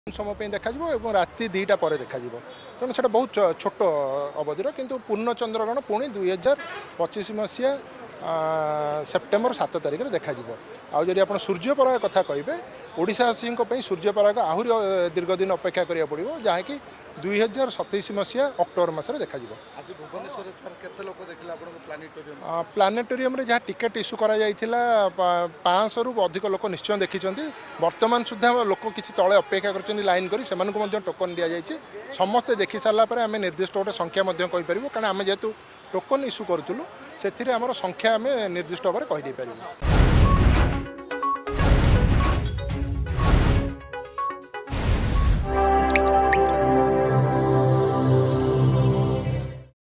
समय पे देखा राति 2टा पर देखा तेणु से बहुत छोट अवधिर किंतु पूर्ण चंद्रग्रहण पुणी 2025 मसीहा सेप्टेम्बर 7 तारिख में देखा आदि आप सूर्यपराग कथा कहे ओडावासी सूर्यपराग आहरी दीर्घ दिन अपेक्षा करा पड़ो जहाँकि 2027 मसीहा अक्टोबर मसरे देखा प्लानेटोरियम जहाँ टिकेट इश्यू करा 500 रु अधिक लोक निश्चय देखी वर्तमान सुधा लोक किसी तले अपेक्षा कर लाइन कर टोकन दि जाए समस्ते देखी सारापर आम निर्दिष्ट गोटे संख्या कहीपर कारण आम जेहेतु टोकन इश्यू करूँ से संख्या आम निर्दिष्ट भाव में कहीदेपर।